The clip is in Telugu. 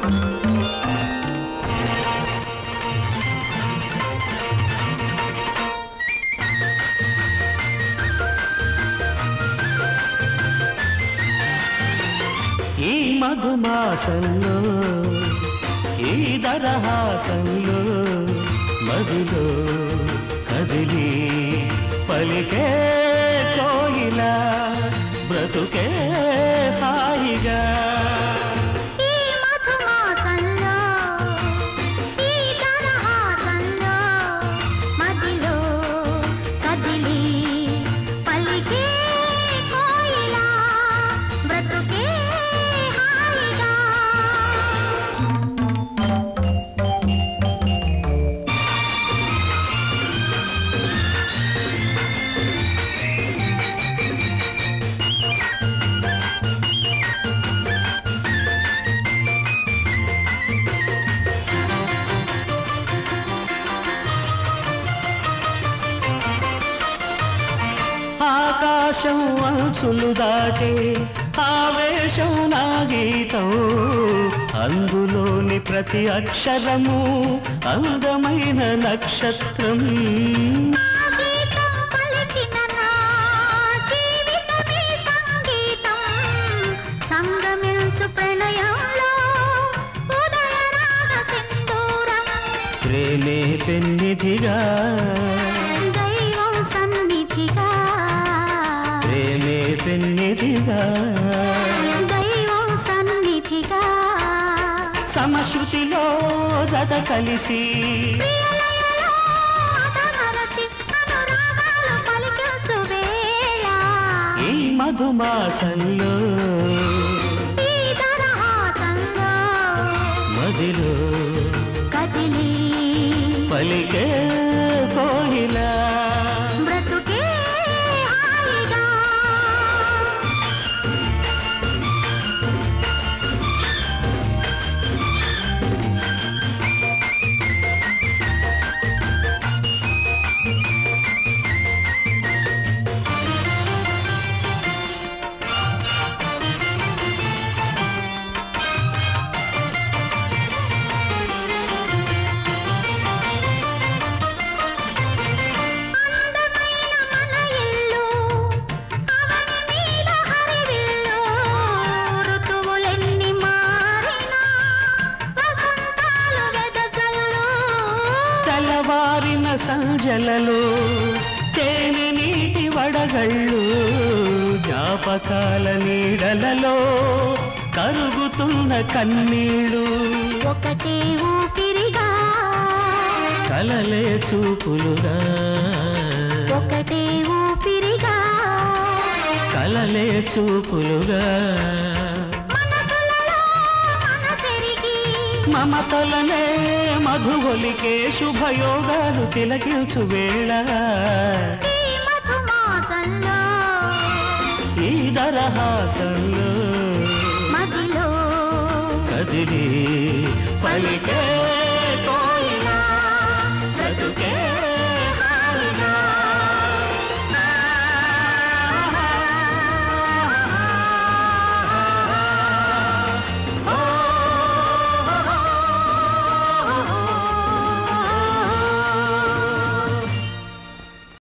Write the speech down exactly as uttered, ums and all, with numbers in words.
ఈ మధుమాసంలో ఈ దరహాసంలో మదిలో కదిలి పలికే కోయిలా బ్రతుకే హాయిగా ఆకాశం అంచులు దాటే ఆవేశం నా గీతం అందులోని ప్రతి అక్షరము అందమైన నక్షత్రం ప్రేమే పెన్నిధిగా పెన్నిధిగా దైవం సన్నిధిగా సమశ్రుతిలో జత కలిసి ఈ మధుమాసంలో మదిలో కదిలి పలికే కోయిలా వారిన సంజలలో తేనె నీటి వడగళ్ళు జ్ఞాపకాల నీడలలో కరుగుతున్న కన్నీళ్ళు ఒకటే ఊపిరిగా కలలే చూపులుగా ఒకటే ఊపిరిగా కలలే చూపులుగా మమతలనే మధుగొలికే శుభయోగాలు తిలకించు వేళ ఈ దరహాసంలో మదిలో కదిలి పలికే